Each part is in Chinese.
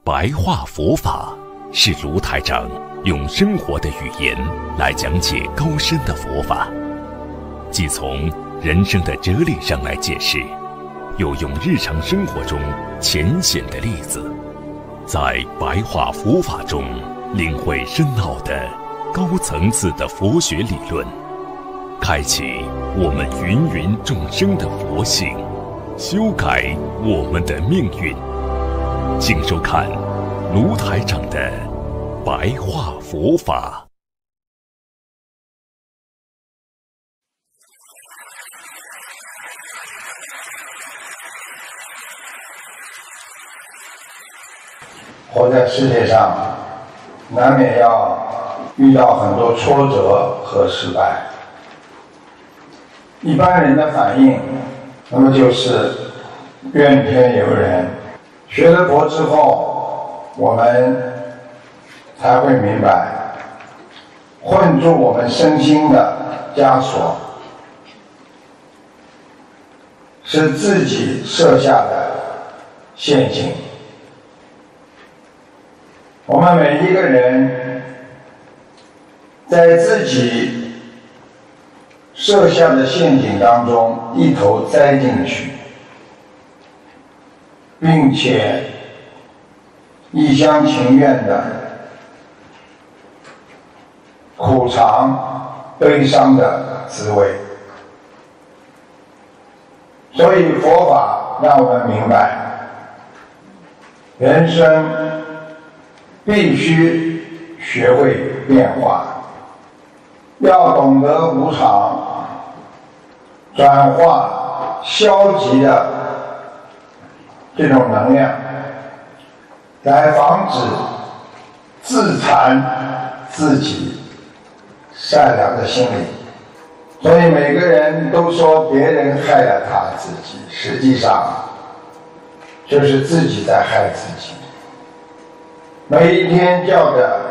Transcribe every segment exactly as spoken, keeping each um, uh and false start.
白话佛法是卢台长用生活的语言来讲解高深的佛法，既从人生的哲理上来解释，又用日常生活中浅显的例子，在白话佛法中领会深奥的高层次的佛学理论，开启我们芸芸众生的佛性，修改我们的命运。请收看卢台长的白话佛法。 活在世界上，难免要遇到很多挫折和失败。一般人的反应，那么就是怨天尤人。学了佛之后，我们才会明白，困住我们身心的枷锁，是自己设下的陷阱。我们每一个人在自己设下的陷阱当中一头栽进去，并且一厢情愿的苦尝悲伤的滋味。所以佛法让我们明白，人生必须学会变化，要懂得无常，转化消极的这种能量，来防止自残自己善良的心理。所以每个人都说别人害了他自己，实际上就是自己在害自己。每一天叫着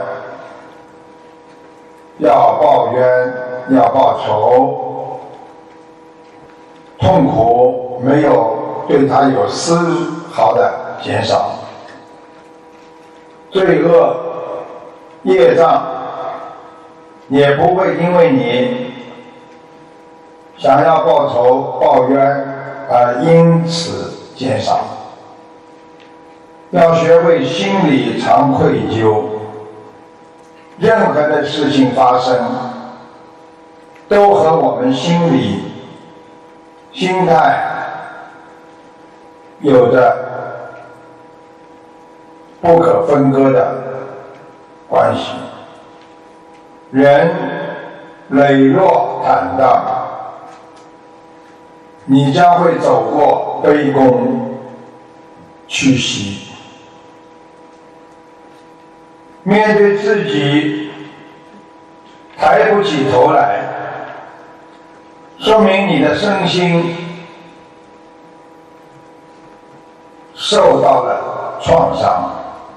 要报冤，要报仇，痛苦没有对他有丝毫的减少，罪恶业障也不会因为你想要报仇报冤而因此减少。要学会心里常愧疚，任何的事情发生都和我们心里心态有着不可分割的关系。人磊落坦荡，你将会走过卑躬屈膝。面对自己抬不起头来，说明你的身心受到了创伤。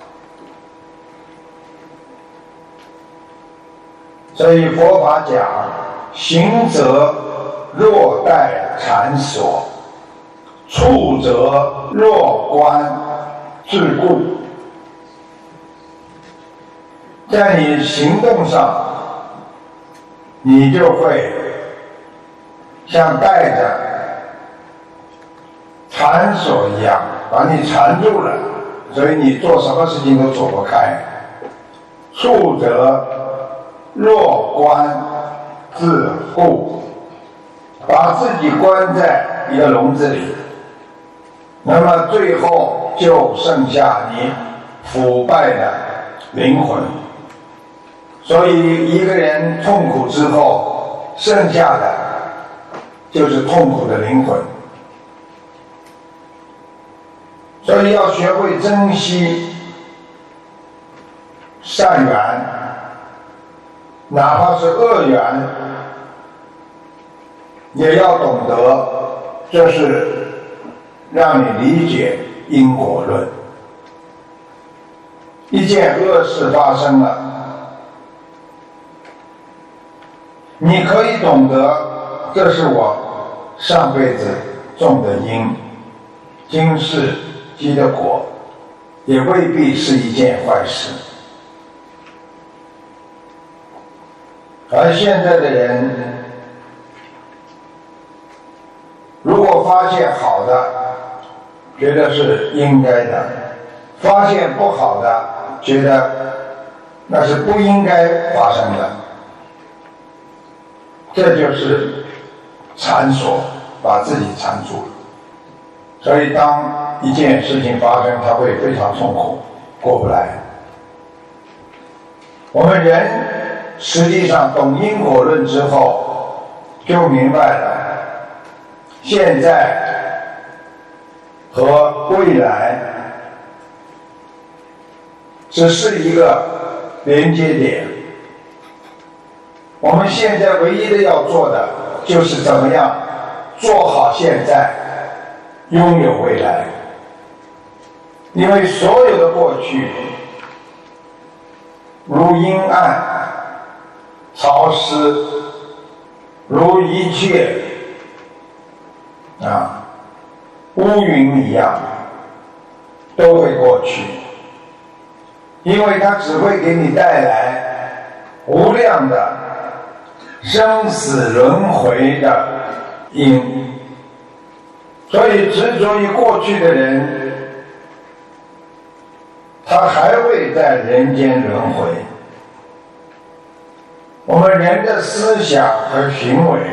所以佛法讲，行者若待禅所，处者若观自顾。在你行动上，你就会像带着缠锁一样把你缠住了，所以你做什么事情都走不开。处者若观自护，把自己关在一个笼子里，那么最后就剩下你腐败的灵魂。所以一个人痛苦之后，剩下的就是痛苦的灵魂。所以要学会珍惜善缘，哪怕是恶缘，也要懂得这是让你理解因果论。一件恶事发生了，你可以懂得这是我上辈子种的因，今世积的果， 也未必是一件坏事。而现在的人，如果发现好的，觉得是应该的；发现不好的，觉得那是不应该发生的。这就是缠锁，把自己缠住了。所以当一件事情发生，他会非常痛苦，过不来。我们人实际上懂因果论之后，就明白了现在和未来只是一个连接点。我们现在唯一的要做的就是怎么样做好现在，拥有未来。因为所有的过去如阴暗潮湿，如一切啊乌云一样，都会过去，因为它只会给你带来无量的生死轮回的因。所以执着于过去的人，他还会在人间轮回。我们人的思想和行为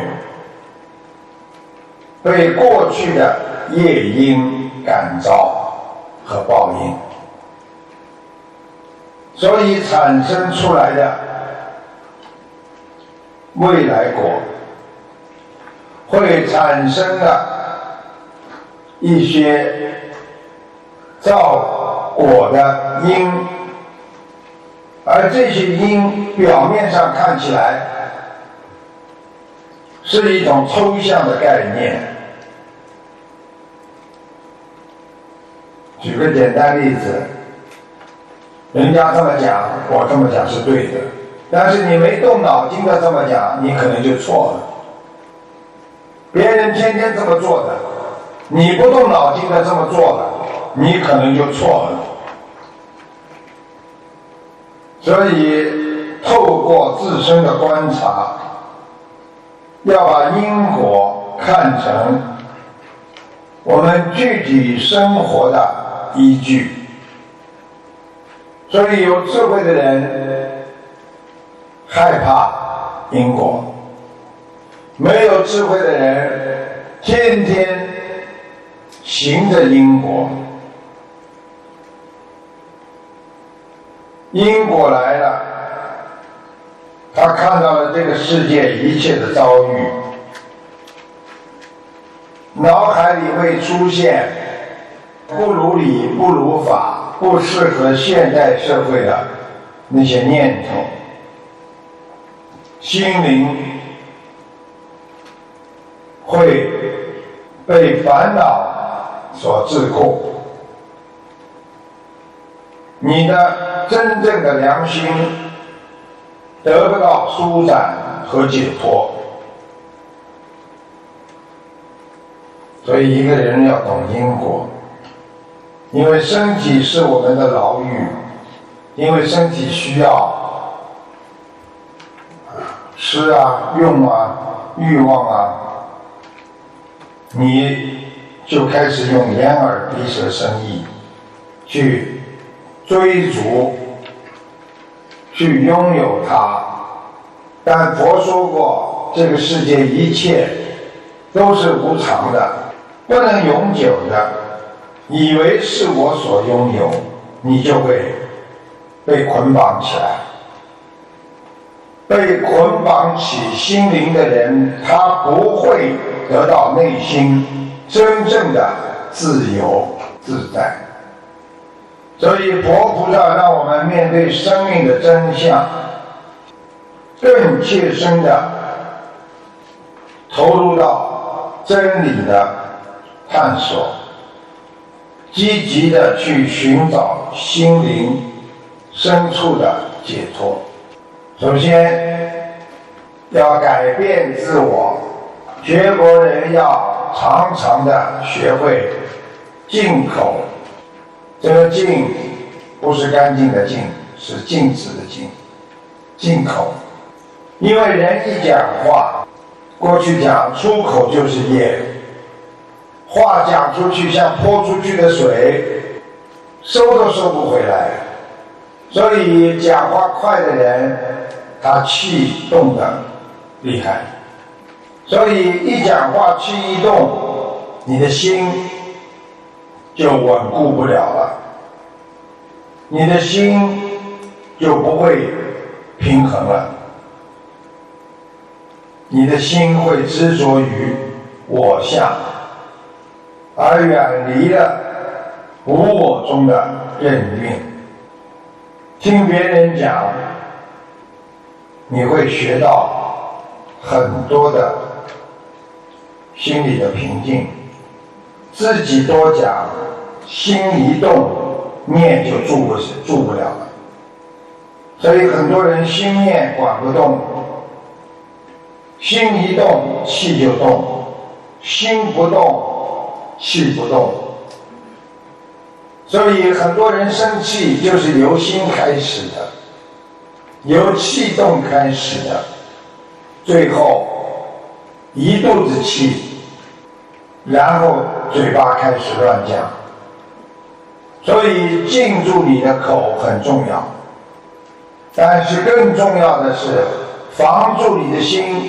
被过去的业因感召和报应，所以产生出来的未来果会产生的一些造果的因，而这些因表面上看起来是一种抽象的概念。举个简单例子，人家这么讲，我这么讲是对的，但是你没动脑筋的这么讲，你可能就错了。别人天天这么做的，你不动脑筋的这么做了，你可能就错了。所以透过自身的观察，要把因果看成我们具体生活的依据。所以有智慧的人害怕因果，没有智慧的人天天行着因果。因果来了，他看到了这个世界一切的遭遇，脑海里会出现不如理、不如法、不适合现代社会的那些念头，心灵会被烦恼所桎梏，你的真正的良心得不到舒展和解脱。所以一个人要懂因果，因为身体是我们的牢狱，因为身体需要吃啊、用啊、欲望啊，你就开始用眼耳鼻舌身意去追逐，去拥有它。但佛说过，这个世界一切都是无常的，不能永久的。以为是我所拥有，你就会被捆绑起来。被捆绑起心灵的人，他不会得到内心真正的自由自在。所以佛菩萨让我们面对生命的真相，更切身的投入到真理的探索，积极的去寻找心灵深处的解脱。首先要改变自我，学佛人要常常的学会进口这个净不是干净的净，是禁止的禁，进口。因为人一讲话，过去讲出口就是业，话讲出去像泼出去的水，收都收不回来。所以讲话快的人，他气动的厉害，所以一讲话气一动，你的心就稳固不了了，你的心就不会平衡了，你的心会执着于我相，而远离了无我中的任运。听别人讲，你会学到很多的心理的平静，自己多讲，心一动，念就住不住不了了。所以很多人心念管不动，心一动气就动，心不动气不动。所以很多人生气就是由心开始的，由气动开始的，最后一肚子气，然后嘴巴开始乱讲。所以禁住你的口很重要，但是更重要的是防住你的心，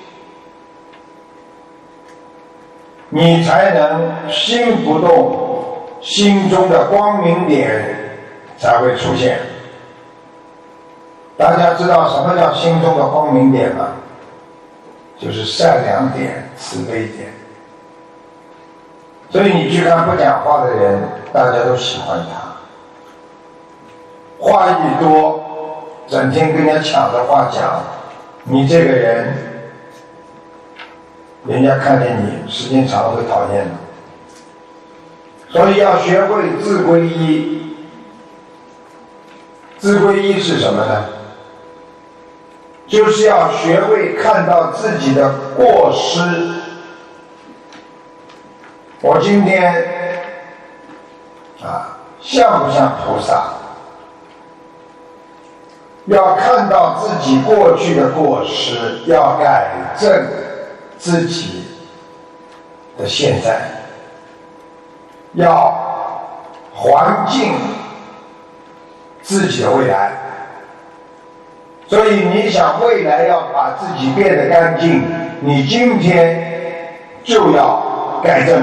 你才能心不动，心中的光明点才会出现。大家知道什么叫心中的光明点吗？就是善良点、慈悲点。所以你去看不讲话的人，大家都喜欢他。话一多，整天跟人家抢着话讲，你这个人，人家看见你时间长了会讨厌的。所以要学会自归依。自归依是什么呢？就是要学会看到自己的过失。我今天啊，像不像菩萨？要看到自己过去的过失，要改正自己的现在，要还敬自己的未来。所以你想未来要把自己变得干净，你今天就要改正。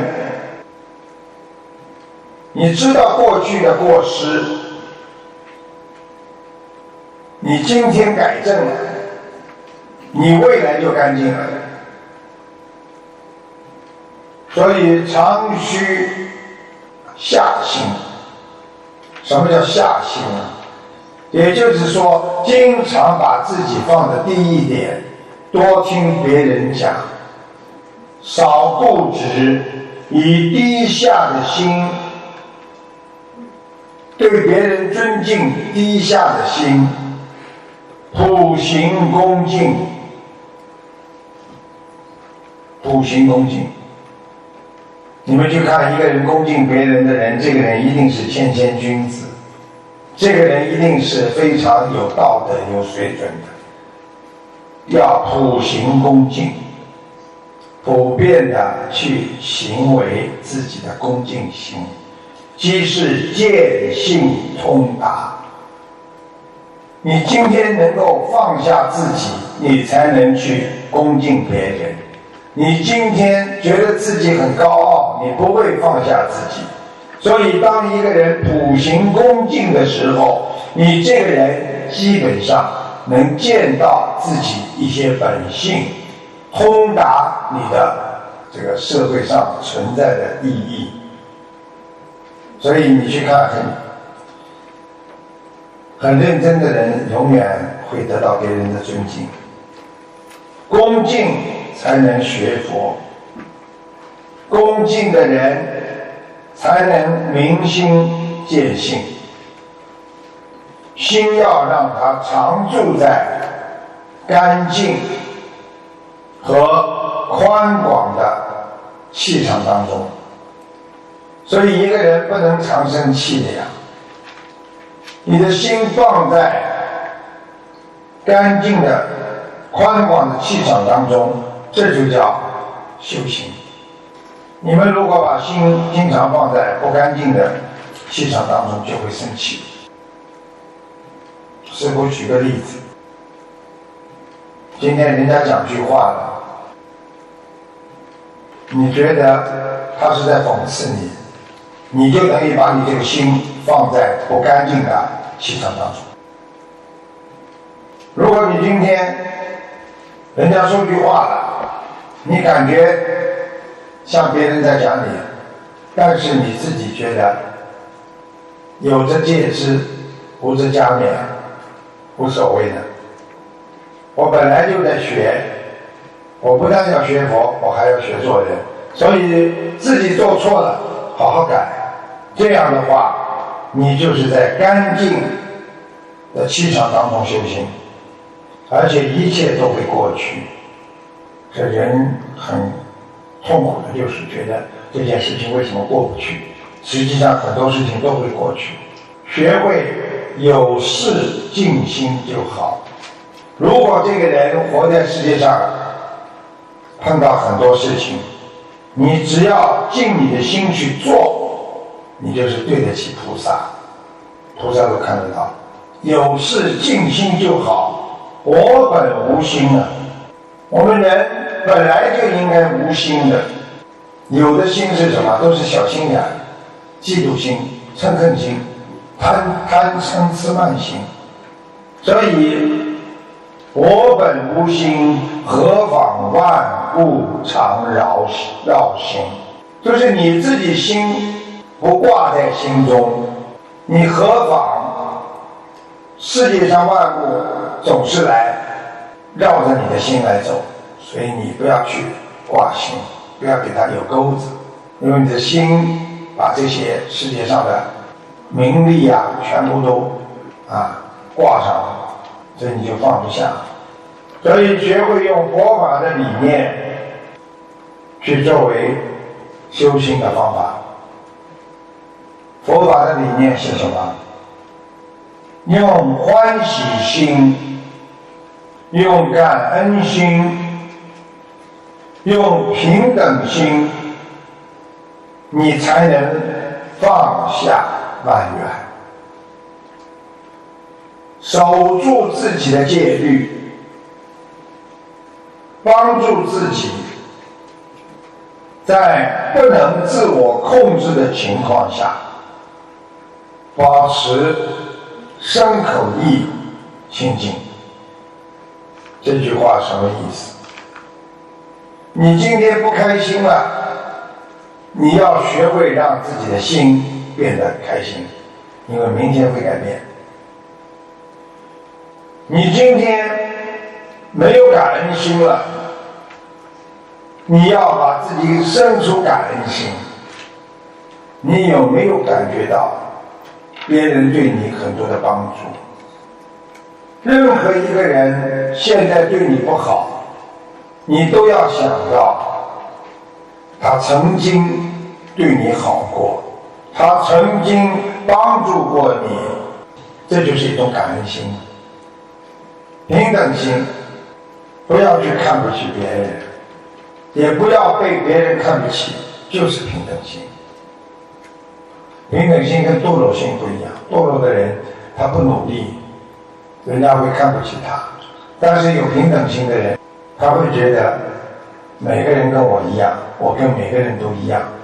你知道过去的过失，你今天改正了，你未来就干净了。所以常须下心。什么叫下心啊？也就是说，经常把自己放在第一点，多听别人讲，少固执，以低下的心，对别人尊敬低下的心，普行恭敬，普行恭敬。你们去看一个人恭敬别人的人，这个人一定是谦谦君子，这个人一定是非常有道德、有水准的。要普行恭敬，普遍的去行为自己的恭敬心，即是见性通达。你今天能够放下自己，你才能去恭敬别人。你今天觉得自己很高傲，你不会放下自己。所以当一个人普行恭敬的时候，你这个人基本上能见到自己一些本性，通达你的这个社会上存在的意义。所以你去看很很认真的人，永远会得到别人的尊敬。恭敬才能学佛，恭敬的人才能明心见性。心要让它常住在干净和宽广的气场当中。 所以一个人不能常生气的呀。你的心放在干净的宽广的气场当中，这就叫修行。你们如果把心经常放在不干净的气场当中，就会生气。师父举个例子，今天人家讲句话了，你觉得他是在讽刺你，你就等于把你这个心放在不干净的气场当中。如果你今天人家说句话了，你感觉像别人在讲你，但是你自己觉得有则戒之，无则加勉，无所谓的。我本来就在学，我不但要学佛，我还要学做人，所以自己做错了好好改。这样的话，你就是在干净的气场当中修行，而且一切都会过去。这人很痛苦的就是觉得这件事情为什么过不去，实际上很多事情都会过去。学会有事尽心就好。如果这个人活在世界上，碰到很多事情，你只要尽你的心去做，你就是对得起菩萨，菩萨都看得到。有事尽心就好，我本无心啊。我们人本来就应该无心的，有的心是什么？都是小心眼、嫉妒心、嗔恨心、贪贪嗔痴慢心。所以我本无心，何妨万物常绕绕心。就是你自己心不挂在心中，你何妨世界上万物总是来绕着你的心来走。所以你不要去挂心，不要给它有钩子，因为你的心把这些世界上的名利啊全部都啊挂上了，所以你就放不下。所以学会用佛法的理念去作为修行的方法。佛法的理念是什么？用欢喜心，用感恩心，用平等心，你才能放下万缘，守住自己的戒律，帮助自己在不能自我控制的情况下，保持身口意清净。这句话什么意思？你今天不开心了，你要学会让自己的心变得开心，因为明天会改变。你今天没有感恩心了，你要把自己生出感恩心。你有没有感觉到别人对你很多的帮助？任何一个人现在对你不好，你都要想到他曾经对你好过，他曾经帮助过你，这就是一种感恩心。平等心，不要去看不起别人，也不要被别人看不起，就是平等心。平等心跟堕落心不一样，堕落的人他不努力，人家会看不起他。但是有平等心的人，他会觉得每个人跟我一样，我跟每个人都一样，